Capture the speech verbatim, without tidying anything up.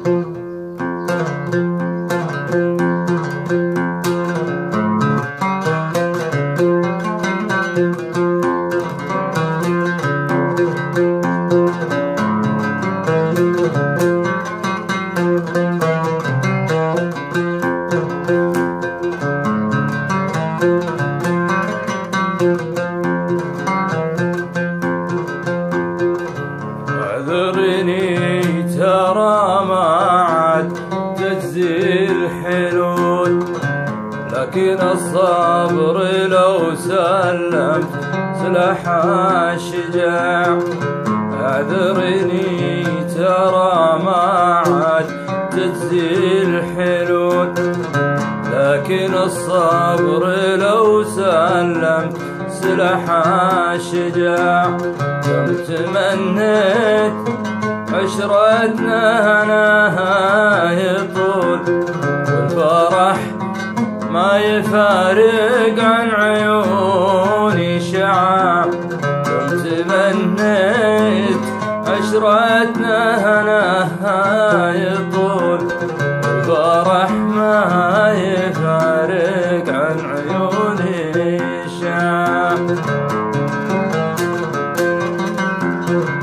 اعذرني ترى ما عاد تجزي الحلول، لكن الصبر لو سلمت سلاح الشجاع. اعذرني ترى ما عاد تجزي الحلول، لكن الصبر لو سلمت سلاح الشجاع. كم تمنيت عشرتنا هناها يطول، والفرح ما يفارق عن عيوني شعاع. كم تمنيت عشرتنا هناها يطول، والفرح ما يفارق عن عيوني شعاع.